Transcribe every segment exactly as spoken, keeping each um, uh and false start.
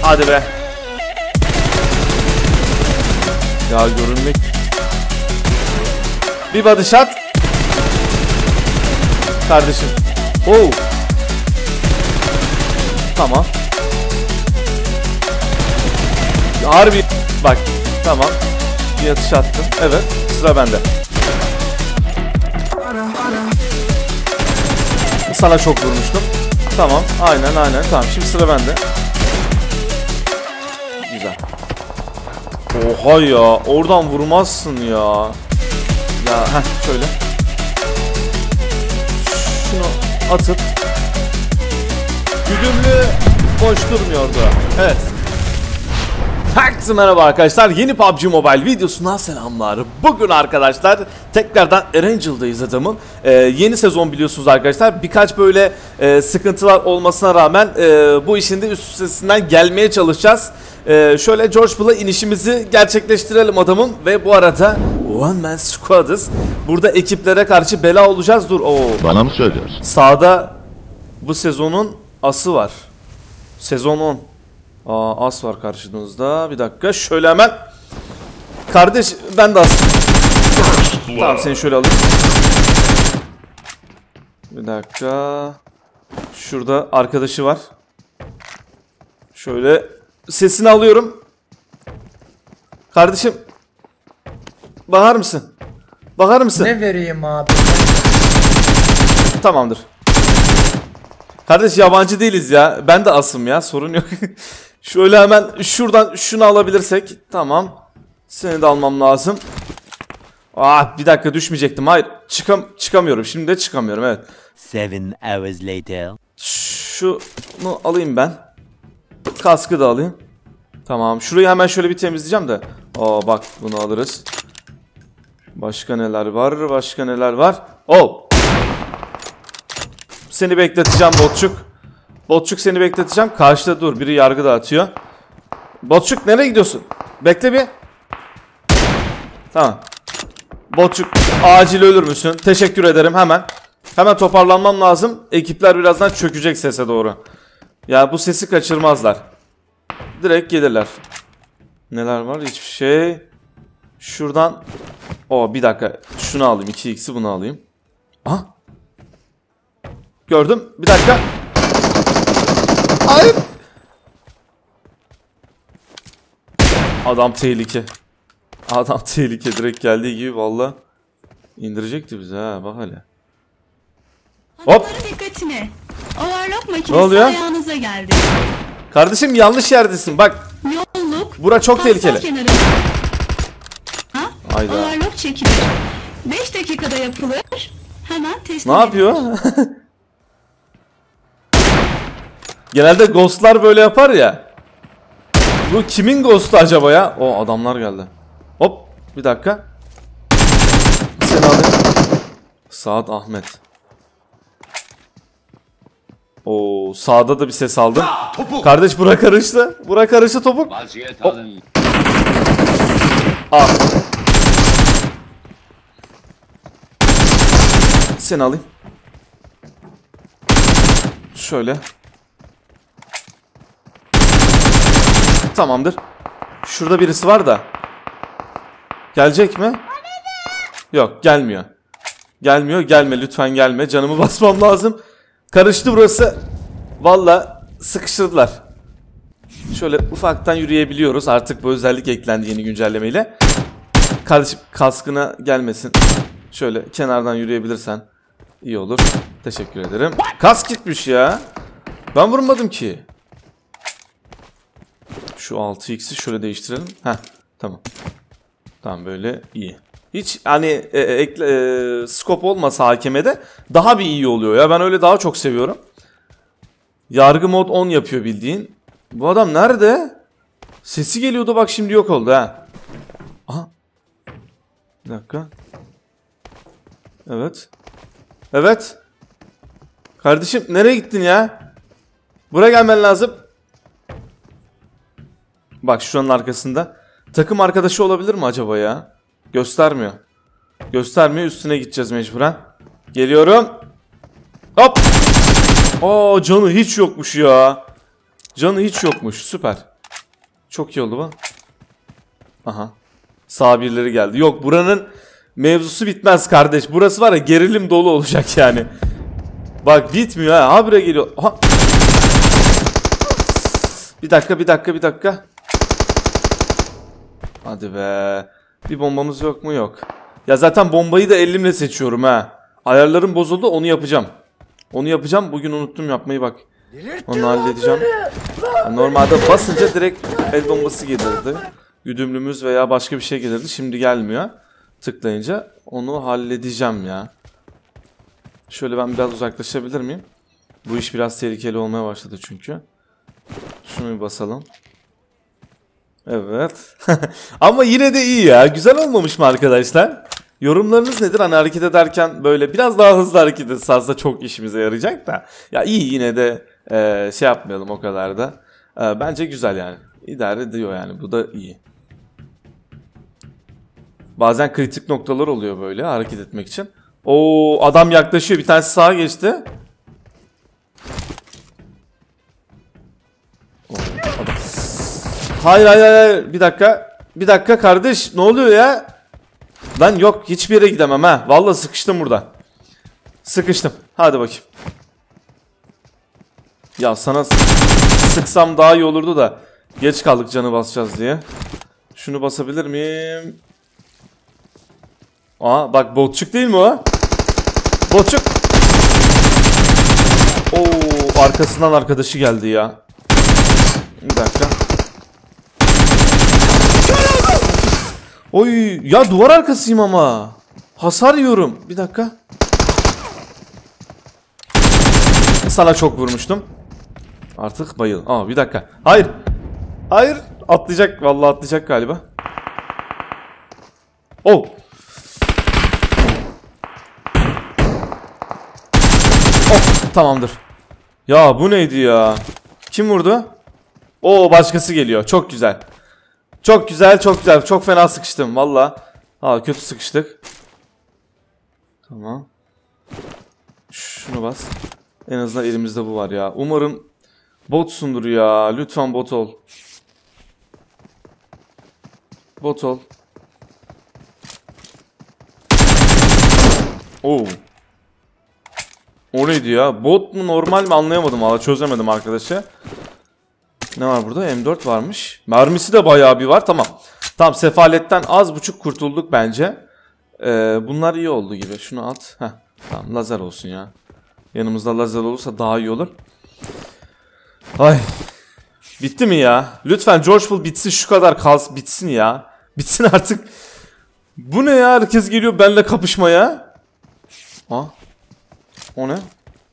Hadi be. Ya görünmek. Bir body shot. Kardeşim. Oh. Tamam. Harbi bak. Tamam. Bir atış attım. Evet. Sıra bende. Sana çok vurmuştum. Tamam. Aynen aynen. Tamam. Şimdi sıra bende. Güzel. Oha ya. Oradan vurmazsın ya. Ya heh şöyle. Şunu atıp. Güdümlü boş durmuyordu. Evet. Herkese merhaba arkadaşlar. Yeni P U B G Mobile videosuna selamlar. Bugün arkadaşlar tekrardan Erangel'dayız adamım. Ee, yeni sezon biliyorsunuz arkadaşlar. Birkaç böyle e, sıkıntılar olmasına rağmen e, bu işin de üst üstesinden gelmeye çalışacağız. E, şöyle George Bull'a inişimizi gerçekleştirelim adamım. Ve bu arada One Man Squad'ız. Burada ekiplere karşı bela olacağız. Dur. Oo. Bana mı söylüyorsun? Sağda bu sezonun ası var. Sezon on. Aa, as var karşınızda. Bir dakika şöyle hemen. Kardeş ben de as. Tamam seni şöyle alayım. Bir dakika. Şurada arkadaşı var. Şöyle sesini alıyorum. Kardeşim. Bakar mısın? Bakar mısın? Ne vereyim abi? Tamamdır. Kardeş yabancı değiliz ya. Ben de asım ya. Sorun yok. Şöyle hemen şuradan şunu alabilirsek. Tamam. Seni de almam lazım. Ah bir dakika düşmeyecektim. Hayır. Çıkam çıkamıyorum. Şimdi de çıkamıyorum. Evet. Seven hours later. Şunu alayım ben. Kaskı da alayım. Tamam. Şurayı hemen şöyle bir temizleyeceğim de. Aa bak bunu alırız. Başka neler var? Başka neler var? Oh. Seni bekleteceğim Botçuk. Botçuk seni bekleteceğim. Karşıda dur. Biri yargı dağıtıyor. Botçuk nereye gidiyorsun? Bekle bir. Tamam. Botçuk acil ölür müsün? Teşekkür ederim hemen. Hemen toparlanmam lazım. Ekipler birazdan çökecek sese doğru. Ya bu sesi kaçırmazlar. Direkt gelirler. Neler var? Hiçbir şey. Şuradan. O bir dakika. Şunu alayım. iki x'i bunu alayım. Aha. Gördüm. Bir dakika. Hayır. Adam tehlike. Adam tehlike. Direkt geldiği gibi valla indirecekti bizi ha. Bak hele. Hop. Dikkatine. Overlock Ne makinesi oluyor? ayağınıza geldi. Kardeşim yanlış yerdesin. Bak. Yolluk. Bura çok tehlikeli. Kenarı. Ha? Hayda. Overlock çekilir. beş dakikada yapılır. Hemen teslim Ne yapıyor? Genelde ghostlar böyle yapar ya. Bu kimin ghost'u acaba ya? O adamlar geldi. Hop bir dakika. Seni alayım. Saat Ahmet. Oo sağda da bir ses aldım. Kardeş bura karıştı. Bura karıştı topuk. Hop. Ah. Seni alayım. Şöyle. Tamamdır. Şurada birisi var da. Gelecek mi? Yok gelmiyor. Gelmiyor gelme lütfen gelme. Canımı basmam lazım. Karıştı burası. Valla sıkıştırdılar. Şöyle ufaktan yürüyebiliyoruz. Artık bu özellik eklendi yeni güncellemeyle. Kardeşim kaskına gelmesin. Şöyle kenardan yürüyebilirsen iyi olur. Teşekkür ederim. Kask gitmiş ya. Ben vurmadım ki. Şu altı x'i şöyle değiştirelim. Heh tamam. Tamam böyle iyi. Hiç hani e, ekle, e, scope olmasa hakemede daha bir iyi oluyor ya. Ben öyle daha çok seviyorum. Yargı mod on yapıyor bildiğin. Bu adam nerede? Sesi geliyordu bak şimdi yok oldu ha. Aha. Bir dakika. Evet. Evet. Kardeşim nereye gittin ya? Buraya gelmen lazım. Bak şuranın arkasında. Takım arkadaşı olabilir mi acaba ya? Göstermiyor. Göstermiyor. Üstüne gideceğiz mecburen. Geliyorum. Hop. Aa canı hiç yokmuş ya. Canı hiç yokmuş. Süper. Çok iyi oldu bu. Aha. Sağ birileri geldi. Yok, buranın mevzusu bitmez kardeş. Burası var ya, gerilim dolu olacak yani. Bak bitmiyor ha. Habire geliyor. Aha. Bir dakika bir dakika bir dakika. Hadi be. Bir bombamız yok mu? Yok. Ya zaten bombayı da elimle seçiyorum ha. Ayarlarım bozuldu, onu yapacağım. Onu yapacağım. Bugün unuttum yapmayı bak. Onu halledeceğim. Yani normalde basınca direkt el bombası gelirdi. Güdümlümüz veya başka bir şey gelirdi. Şimdi gelmiyor. Tıklayınca onu halledeceğim ya. Şöyle ben biraz uzaklaşabilir miyim? Bu iş biraz tehlikeli olmaya başladı çünkü. Şunu bir basalım. Evet. Ama yine de iyi ya. Güzel olmamış mı arkadaşlar? Yorumlarınız nedir? Hani hareket ederken böyle biraz daha hızlı hareket etse aslında çok işimize yarayacak da. Ya iyi, yine de e, şey yapmayalım o kadar da. E, bence güzel yani. İdare ediyor yani. Bu da iyi. Bazen kritik noktalar oluyor böyle hareket etmek için. Oo, adam yaklaşıyor. Bir tanesi sağa geçti. Oo, adam. Hayır hayır hayır. Bir dakika. Bir dakika kardeş. Ne oluyor ya? Lan yok, hiçbir yere gidemem ha. Vallahi sıkıştım burada. Sıkıştım. Hadi bakayım. Ya sana sıksam daha iyi olurdu da. Geç kaldık canı basacağız diye. Şunu basabilir miyim? Aa bak, botçuk değil mi o? Botçuk. Oo, arkasından arkadaşı geldi ya. Bir dakika. Oy ya, duvar arkasıyım ama. Hasar yiyorum. Bir dakika. Sana çok vurmuştum. Artık bayıl. Aa bir dakika. Hayır. Hayır. Atlayacak. Vallahi atlayacak galiba. Oh. Oh, tamamdır. Ya bu neydi ya? Kim vurdu? Oo, başkası geliyor. Çok güzel. Çok güzel, çok güzel. Çok fena sıkıştım valla. Aa, kötü sıkıştık. Tamam. Şunu bas. En azından elimizde bu var ya. Umarım botsundur ya. Lütfen bot ol. Bot ol. Oo. O neydi ya? Bot mu normal mi anlayamadım valla, çözemedim arkadaşı. Ne var burada? M dört varmış. Mermisi de bayağı bir var. Tamam. Tamam, sefaletten az buçuk kurtulduk bence. Ee, bunlar iyi oldu gibi. Şunu at. Heh. Tamam, lazer olsun ya. Yanımızda lazer olursa daha iyi olur. Ay. Bitti mi ya? Lütfen Georgeful bitsin, şu kadar kalsın, bitsin ya. Bitsin artık. Bu ne ya? Herkes geliyor benimle kapışmaya. Ha? O ne?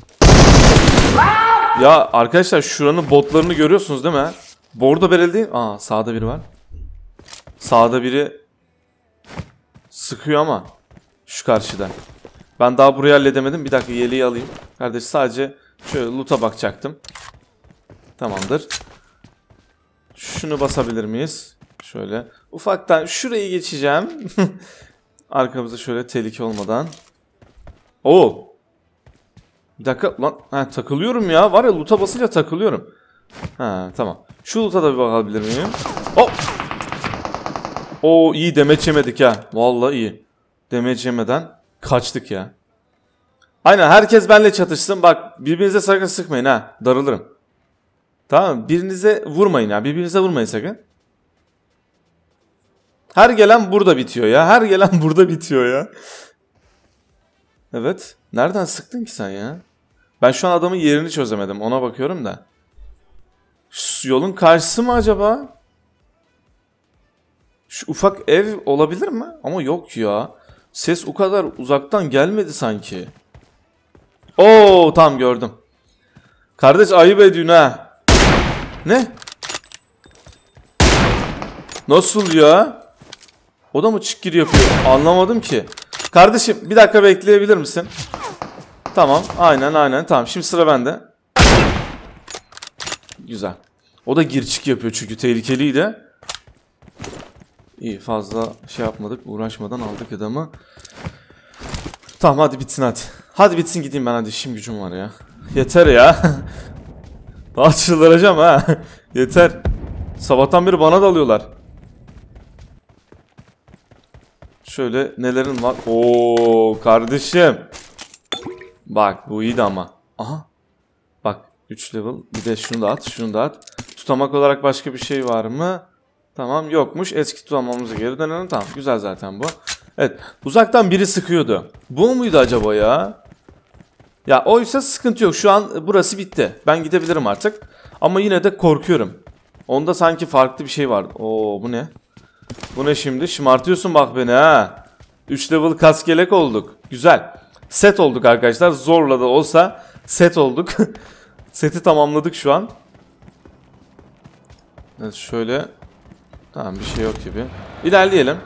Ya arkadaşlar, şuranın botlarını görüyorsunuz değil mi? Bordo bereli değil. Aa, sağda biri var. Sağda biri sıkıyor ama şu karşıda. Ben daha burayı halledemedim. Bir dakika, yeleği alayım. Kardeş sadece şöyle loot'a bakacaktım. Tamamdır. Şunu basabilir miyiz? Şöyle ufaktan şurayı geçeceğim. Arkamızda şöyle tehlike olmadan. Oo. Bir dakika lan, ha, takılıyorum ya. Var ya, loot'a basınca takılıyorum. Ha tamam. Şu loot'a da bir bakabilir miyim? Hop. Oo, iyi demeç yemedik ha. Vallahi iyi. Demeç yemeden kaçtık ya. Aynen, herkes benimle çatışsın. Bak, birbirinize sakın sıkmayın ha. Darılırım. Tamam, birinize vurmayın ya. Birbirinize vurmayın sakın. Her gelen burada bitiyor ya. Her gelen burada bitiyor ya. Evet. Nereden sıktın ki sen ya? Ben şu an adamın yerini çözemedim. Ona bakıyorum da. Şu yolun karşısı mı acaba? Şu ufak ev olabilir mi? Ama yok ya. Ses o kadar uzaktan gelmedi sanki. Oo, tamam gördüm. Kardeş ayıp ediyorsun ha. Ne? Nasıl ya? O da mı çık gir yapıyor? Anlamadım ki. Kardeşim bir dakika bekleyebilir misin? Tamam, aynen aynen, tamam, şimdi sıra bende. Güzel. O da gir çık yapıyor çünkü tehlikeliydi. İyi, fazla şey yapmadık, uğraşmadan aldık adamı. Tamam, hadi bitsin hadi. Hadi bitsin gideyim ben, hadi işim gücüm var ya. Yeter ya. Daha çıldıracağım ha. Yeter. Sabahtan beri bana dalıyorlar. Şöyle nelerin var? Oo kardeşim. Bak bu iyiydi ama. Aha. Bak üç level. Bir de şunu da at, şunu da at. Tutamak olarak başka bir şey var mı? Tamam yokmuş. Eski tutamamıza geri dönelim. Tamam güzel zaten bu. Evet uzaktan biri sıkıyordu. Bu muydu acaba ya? Ya oysa sıkıntı yok. Şu an burası bitti. Ben gidebilirim artık. Ama yine de korkuyorum. Onda sanki farklı bir şey vardı. Oo bu ne? Bu ne şimdi? Şımartıyorsun bak beni ha. üç level kaskelek olduk. Güzel. Set olduk arkadaşlar. Zorla da olsa set olduk. Seti tamamladık şu an. Evet şöyle. Tamam bir şey yok gibi. İlerleyelim.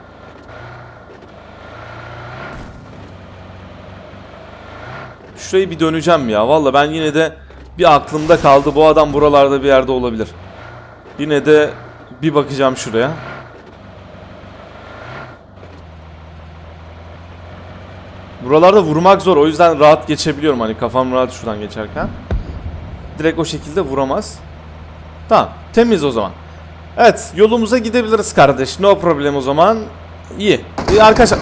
Şurayı bir döneceğim ya. Valla ben yine de bir aklımda kaldı. Bu adam buralarda bir yerde olabilir. Yine de bir bakacağım şuraya. Buralarda vurmak zor. O yüzden rahat geçebiliyorum. Hani kafam rahat şuradan geçerken. Direkt o şekilde vuramaz. Tamam. Temiz o zaman. Evet. Yolumuza gidebiliriz kardeş. No problem o zaman. İyi. İyi arkadaşlar.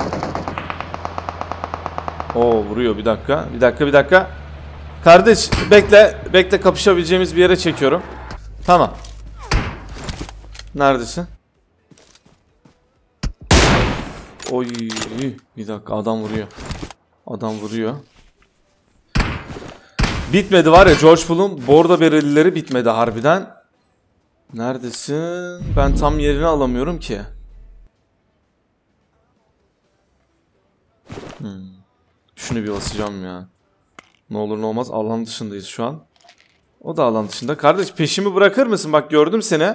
Oo vuruyor. Bir dakika. Bir dakika. Bir dakika. Kardeş bekle. Bekle kapışabileceğimiz bir yere çekiyorum. Tamam. Neredesin? Oy. Bir dakika. Adam vuruyor. Adam vuruyor. Bitmedi var ya George Bull'un bordo berelileri bitmedi harbiden. Neredesin? Ben tam yerini alamıyorum ki. Hmm. Şunu bir basacağım ya. Ne olur ne olmaz alan dışındayız şu an. O da alan dışında. Kardeş peşimi bırakır mısın? Bak gördüm seni.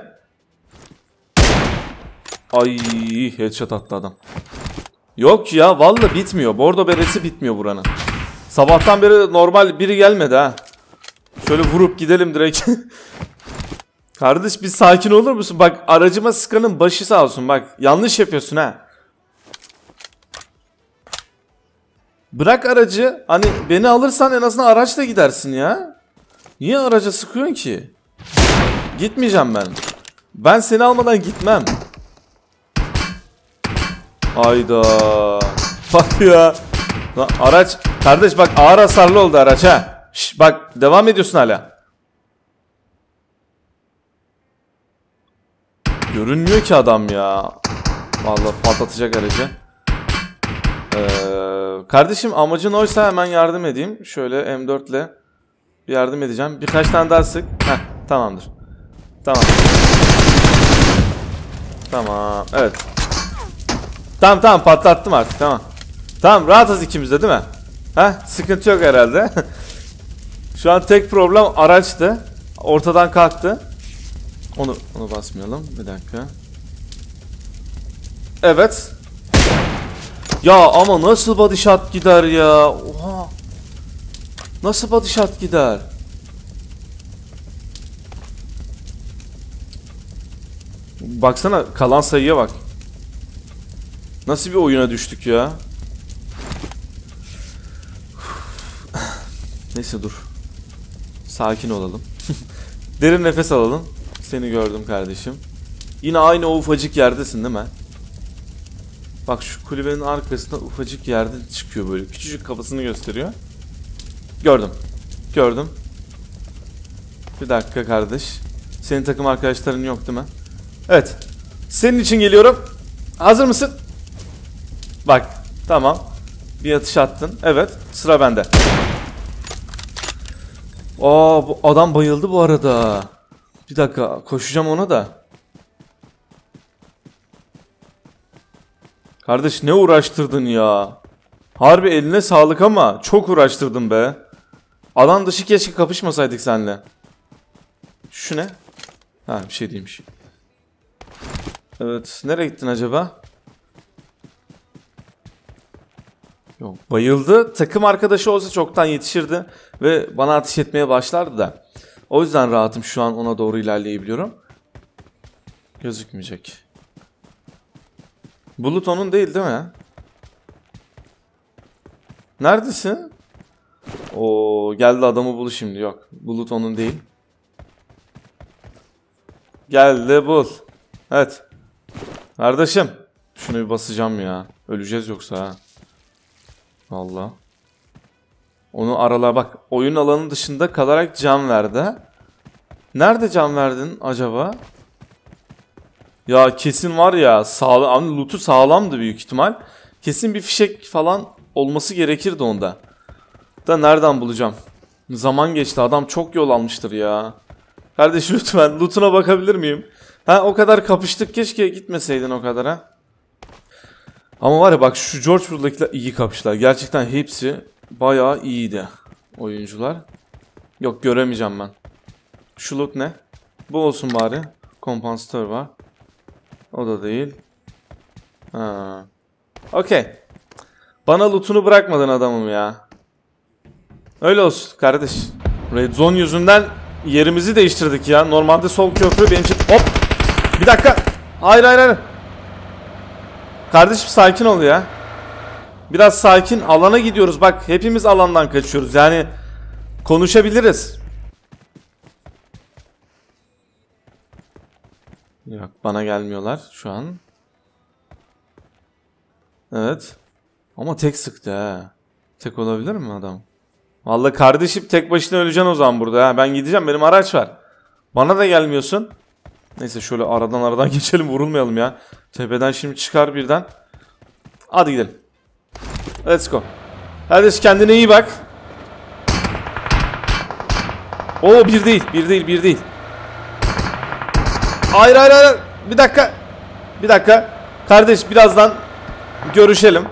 Ay headshot attı adam. Yok ya vallahi bitmiyor. Bordo beresi bitmiyor buranın. Sabahtan beri normal biri gelmedi ha. Şöyle vurup gidelim direkt. Kardeş bir sakin olur musun? Bak aracıma sıkanın başı sağ olsun. Bak yanlış yapıyorsun ha. Bırak aracı. Hani beni alırsan en azından araçla gidersin ya. Niye araca sıkıyorsun ki? Gitmeyeceğim ben. Ben seni almadan gitmem. Hayda. Bak ya. Lan araç. Kardeş bak ağır hasarlı oldu araç ha. Şş, bak devam ediyorsun hala. Görünmüyor ki adam ya. Vallahi patlatacak aracı. Ee, kardeşim amacın oysa hemen yardım edeyim. Şöyle M dört ile bir yardım edeceğim. Birkaç tane daha sık. Heh, tamamdır. Tamam. Tamam. Evet. Tamam tamam patlattım artık tamam. Tamam rahatız ikimiz de değil mi? Heh, sıkıntı yok herhalde. Şu an tek problem araçtı. Ortadan kalktı. Onu onu basmayalım. Bir dakika. Evet. Ya ama nasıl body shot gider ya? Oha. Nasıl body shot gider? Baksana kalan sayıya bak. Nasıl bir oyuna düştük ya? Neyse dur. Sakin olalım. Derin nefes alalım. Seni gördüm kardeşim. Yine aynı o ufacık yerdesin değil mi? Bak şu kulübenin arkasında ufacık yerde çıkıyor böyle. Küçücük kafasını gösteriyor. Gördüm. Gördüm. Bir dakika kardeş. Senin takım arkadaşların yok değil mi? Evet. Senin için geliyorum. Hazır mısın? Bak. Tamam. Bir atış attın. Evet. Sıra bende. Aa bu adam bayıldı bu arada. Bir dakika. Koşacağım ona da. Kardeş ne uğraştırdın ya. Harbi eline sağlık ama çok uğraştırdın be. Alan dışı keşke kapışmasaydık seninle. Şu ne? Ha bir şey değilmiş. Evet nereye gittin acaba? Yok bayıldı. Takım arkadaşı olsa çoktan yetişirdi. Ve bana ateş etmeye başlardı da. O yüzden rahatım şu an ona doğru ilerleyebiliyorum. Gözükmeyecek. Bulut onun değil değil mi? Neredesin? Oo geldi adamı bulu şimdi yok. Bulut onun değil. Gel de bul. Evet. Kardeşim. Şunu bir basacağım ya. Öleceğiz yoksa ha. Vallahi. Onu arala bak. Oyun alanı dışında kalarak can verdi. Nerede can verdin acaba? Ya kesin var ya. Sağlam, loot'u sağlamdı büyük ihtimal. Kesin bir fişek falan olması gerekirdi onda. Da nereden bulacağım? Zaman geçti. Adam çok yol almıştır ya. Kardeşim lütfen loot'una bakabilir miyim? Ha o kadar kapıştık. Keşke gitmeseydin o kadar ha. Ama var ya bak şu George buradakiler iyi kapıştılar. Gerçekten hepsi bayağı iyiydi oyuncular. Yok göremeyeceğim ben. Şu loot ne? Bu olsun bari. Kompansatör var. O da değil. Ha. Okey. Bana loot'unu bırakmadın adamım ya. Öyle olsun kardeş. Red Zone yüzünden yerimizi değiştirdik ya. Normalde sol köprü benim için... Hop! Bir dakika. Hayır hayır hayır. Kardeşim sakin ol ya. Biraz sakin. Alana gidiyoruz. Bak hepimiz alandan kaçıyoruz. Yani konuşabiliriz. Yok bana gelmiyorlar şu an. Evet. Ama tek sıktı ha. Tek olabilir mi adam? Vallahi kardeşim tek başına öleceksin o zaman burada ha. Ben gideceğim, benim araç var. Bana da gelmiyorsun. Neyse şöyle aradan aradan geçelim, vurulmayalım ya. Tepeden şimdi çıkar birden. Hadi gidelim. Let's go. Kardeş kendine iyi bak. Oo bir değil, bir değil, bir değil. Hayır hayır hayır. Bir dakika. Bir dakika. Kardeş birazdan görüşelim.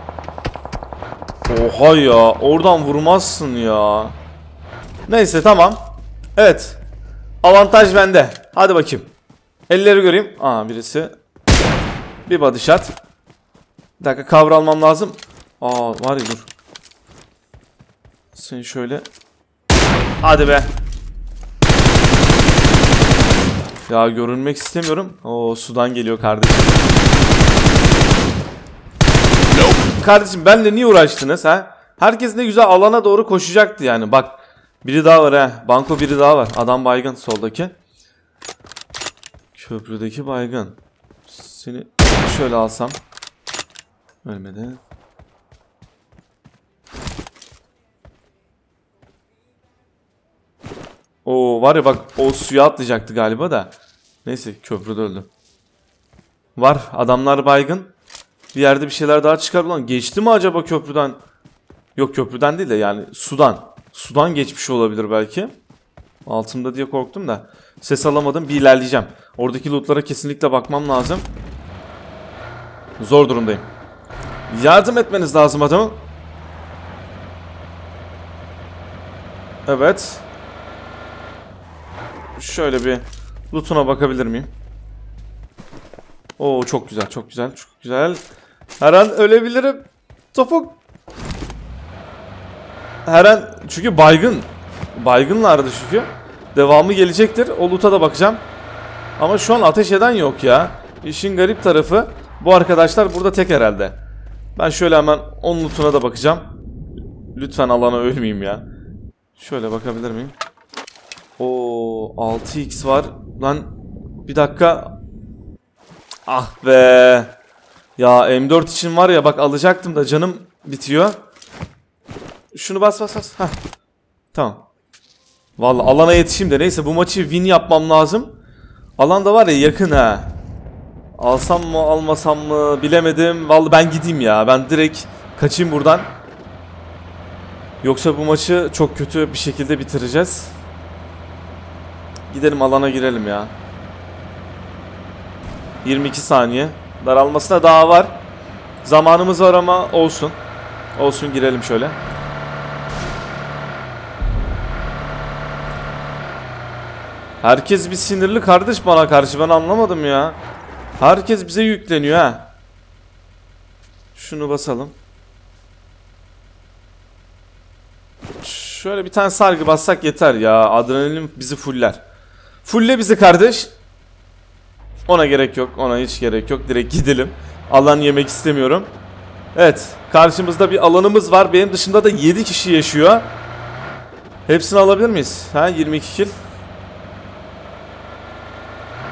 Oha ya. Oradan vurmazsın ya. Neyse tamam. Evet. Avantaj bende. Hadi bakayım. Elleri göreyim. Aa birisi. Bir body shot. Bir dakika cover almam lazım. Aa var ya dur. Seni şöyle. Hadi be. Ya görünmek istemiyorum. Oo sudan geliyor kardeşim. Kardeşim benle niye uğraştınız ha? Herkes ne güzel alana doğru koşacaktı yani. Bak biri daha var ha. Banko biri daha var. Adam baygın soldaki. Köprüdeki baygın. Seni şöyle alsam. Ölmedi. Oo var ya bak o suya atlayacaktı galiba da. Neyse köprüde öldü. Var adamlar baygın. Bir yerde bir şeyler daha çıkar ulan. Geçti mi acaba köprüden? Yok köprüden değil de yani sudan. Sudan geçmiş olabilir belki. Altımda diye korktum da. Ses alamadım, bir ilerleyeceğim. Oradaki lootlara kesinlikle bakmam lazım. Zor durumdayım. Yardım etmeniz lazım adamım. Evet. Şöyle bir lootuna bakabilir miyim? Oo çok güzel, çok güzel, çok güzel. Her an ölebilirim. Topuk. Her an çünkü baygın. Baygınlardı çünkü. Devamı gelecektir. O loot'a da bakacağım. Ama şu an ateş eden yok ya. İşin garip tarafı bu arkadaşlar burada tek herhalde. Ben şöyle hemen on loot'una da bakacağım. Lütfen alana ölmeyeyim ya. Şöyle bakabilir miyim? Oo altı x var. Lan bir dakika. Ah be. Ya M dört için var ya bak alacaktım da canım bitiyor. Şunu bas bas bas. Heh. Tamam. Vallahi alana yetişeyim de neyse bu maçı win yapmam lazım. Alan da var ya yakın ha. Alsam mı almasam mı bilemedim. Vallahi ben gideyim ya. Ben direkt kaçayım buradan. Yoksa bu maçı çok kötü bir şekilde bitireceğiz. Gidelim alana girelim ya. yirmi iki saniye. Daralmasına daha var. Zamanımız var ama olsun. Olsun girelim şöyle. Herkes bir sinirli kardeş bana karşı, ben anlamadım ya. Herkes bize yükleniyor ha. Şunu basalım. Şöyle bir tane sargı bassak yeter ya. Adrenalin bizi fuller. Fulle bizi kardeş. Ona gerek yok. Ona hiç gerek yok. Direkt gidelim. Alan yemek istemiyorum. Evet. Karşımızda bir alanımız var. Benim dışımda da yedi kişi yaşıyor. Hepsini alabilir miyiz? Ha, yirmi iki kill.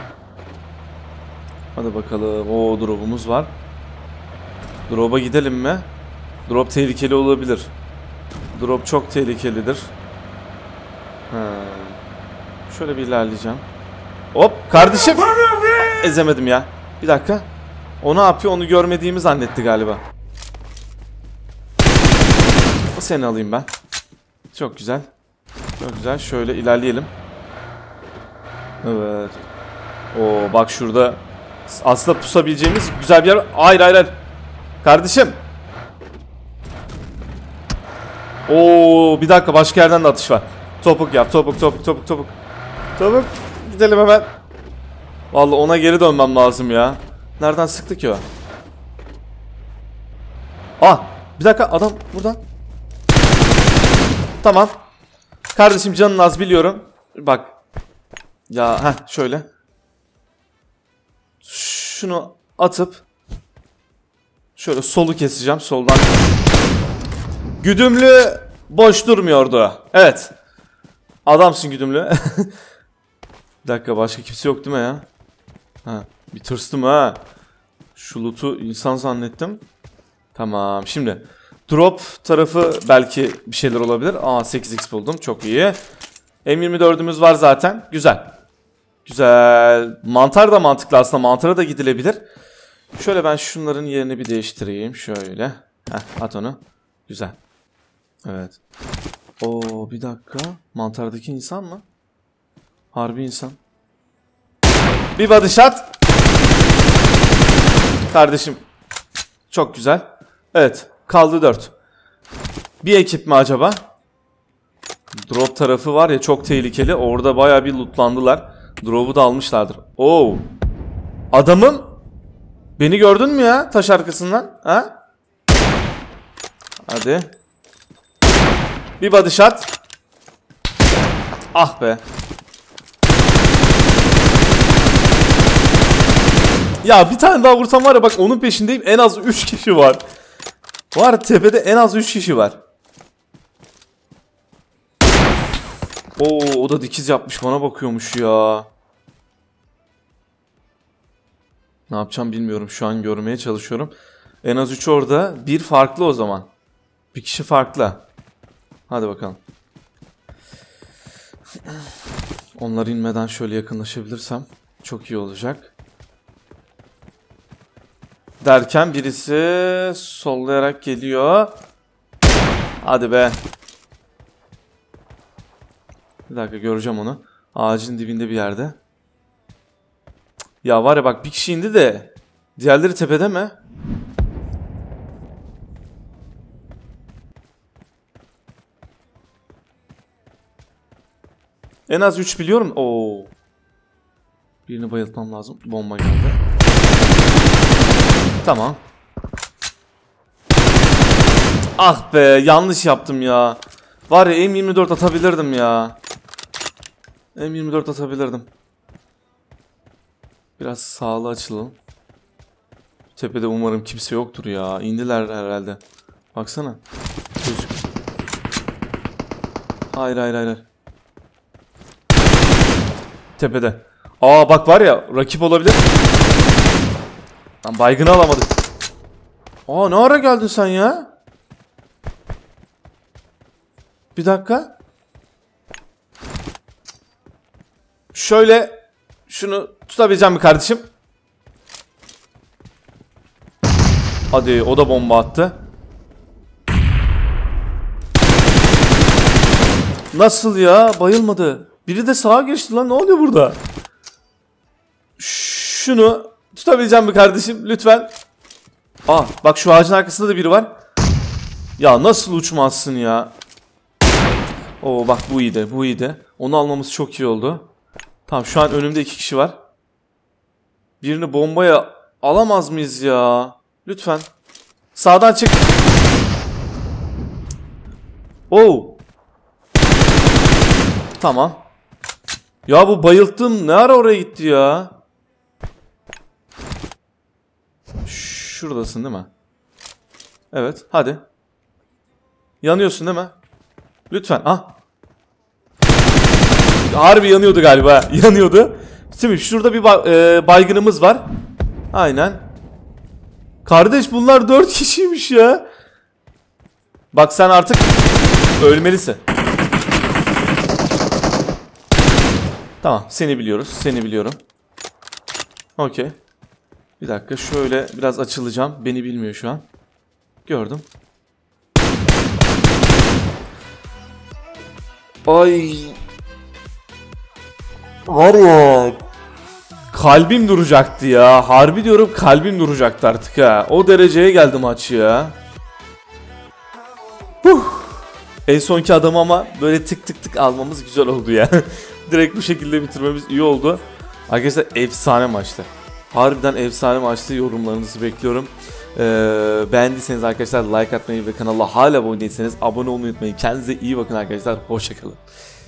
Hadi bakalım. Oo, drop'umuz var. Drop'a gidelim mi? Drop tehlikeli olabilir. Drop çok tehlikelidir. Ha. Şöyle bir ilerleyeceğim. Hop kardeşim. Ezemedim ya. Bir dakika. O ne yapıyor? Onu görmediğimi zannetti galiba. Seni alayım ben. Çok güzel. Çok güzel. Şöyle ilerleyelim. Evet. Oo, bak şurada aslında pusabileceğimiz güzel bir yer. Hayır hayır hayır. Kardeşim. Oo, bir dakika, başka yerden de atış var. Topuk yap. Topuk topuk topuk topuk. Topuk. Gidelim hemen. Vallahi ona geri dönmem lazım ya. Nereden sıktı ki o? Ah, bir dakika, adam buradan. Tamam. Kardeşim canın az biliyorum. Bak. Ya heh, şöyle. Şunu atıp şöyle solu keseceğim soldan. Güdümlü boş durmuyordu. Evet. Adamsın güdümlü. Bir dakika, başka kimse yok değil mi ya? Ha, bir tırstım ha. Şu loot'u insan zannettim. Tamam, şimdi drop tarafı belki bir şeyler olabilir. Aa, sekiz x buldum, çok iyi. M yirmi dördümüz var zaten. Güzel. Güzel. Mantar da mantıklı aslında. Mantara da gidilebilir. Şöyle ben şunların yerini bir değiştireyim. Şöyle. Heh, at onu. Güzel. Evet. Oo, bir dakika. Mantardaki insan mı? Harbi insan. Bir body shot. Kardeşim. Çok güzel. Evet. Kaldı dört. Bir ekip mi acaba? Drop tarafı var ya, çok tehlikeli. Orada bayağı bir lootlandılar. Drop'u da almışlardır. Oo. Adamım. Beni gördün mü ya taş arkasından? Ha? Hadi. Bir body shot. Ah be. Ya bir tane daha vursam var ya, bak onun peşindeyim. En az üç kişi var. Var tepede en az üç kişi var. Oo, o da dikiz yapmış, bana bakıyormuş ya. Ne yapacağım bilmiyorum, şu an görmeye çalışıyorum. En az üç orada, bir farklı o zaman. Bir kişi farklı. Hadi bakalım. Onlar inmeden şöyle yakınlaşabilirsem çok iyi olacak. Derken birisi sollayarak geliyor. Hadi be. Bir dakika, göreceğim onu. Ağacın dibinde bir yerde. Ya var ya bak, bir kişi indi de diğerleri tepede mi? En az üç biliyorum. Oo. Birini bayıltmam lazım. Bomba geldi. Tamam. Ah be, yanlış yaptım ya. Var ya, M yirmi dört atabilirdim ya. M yirmi dört atabilirdim. Biraz sağlı açılalım. Tepede umarım kimse yoktur ya. İndiler herhalde. Baksana. Gözük. Hayır hayır hayır. Tepede. Aa bak, var ya, rakip olabilir. Lan baygını alamadık. Aa, ne ara geldin sen ya? Bir dakika. Şöyle şunu tutabileceğim mi kardeşim? Hadi, o da bomba attı. Nasıl ya? Bayılmadı. Biri de sağa geçti lan. Ne oluyor burada? Şunu tutabileceğim mi kardeşim? Lütfen. Aa, bak şu ağacın arkasında da biri var. Ya nasıl uçmazsın ya? Oo bak, bu iyiydi. Bu iyiydi. Onu almamız çok iyi oldu. Tamam, şu an önümde iki kişi var. Birini bombaya alamaz mıyız ya? Lütfen. Sağdan çık. Oo. Tamam. Ya bu bayılttım ne ara oraya gitti ya? Şuradasın değil mi? Evet, hadi. Yanıyorsun değil mi? Lütfen. Ah. Harbi yanıyordu galiba. Yanıyordu. Şimdi şurada bir ba e, baygınımız var. Aynen. Kardeş bunlar dört kişiymiş ya. Bak sen artık ölmelisin. Tamam, seni biliyoruz. Seni biliyorum. Okey. Bir dakika, şöyle biraz açılacağım. Beni bilmiyor şu an. Gördüm. Ay. Var ya. Kalbim duracaktı ya. Harbi diyorum, kalbim duracaktı artık ha. O dereceye geldi maç ya. Huh. En sonki adamı ama böyle tık tık tık almamız güzel oldu ya. Direkt bu şekilde bitirmemiz iyi oldu. Arkadaşlar efsane maçtı. Harbiden efsane maçtı. Yorumlarınızı bekliyorum. Ee, beğendiyseniz arkadaşlar like atmayı ve kanala hala abone değilseniz abone olmayı unutmayın. Kendinize iyi bakın arkadaşlar. Hoşçakalın.